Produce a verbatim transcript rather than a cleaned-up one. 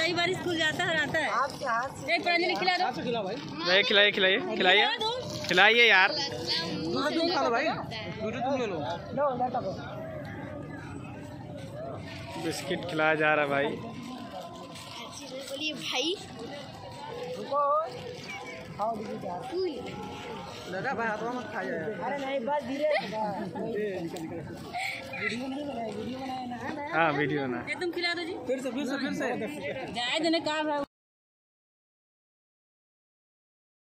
कई बार स्कूल जाता है आता है। आपके हाथ से एक प्रांजलि खिला दो। खिला भाई, खिलाइए खिलाइए खिलाइए खिलाइए यार। तुम खा लो भाई, तुम ले लो। बिस्किट खिलाया जा रहा भाई। बोलिए भाई लगा भाई हाथों मत खा जाए। अरे नहीं बस धीरे वीडियो नहीं बनाया, वीडियो बनाया ना। हाँ वीडियो ना। तुम खिला दो जी। फिर से फिर से फिर से जाए देने कहा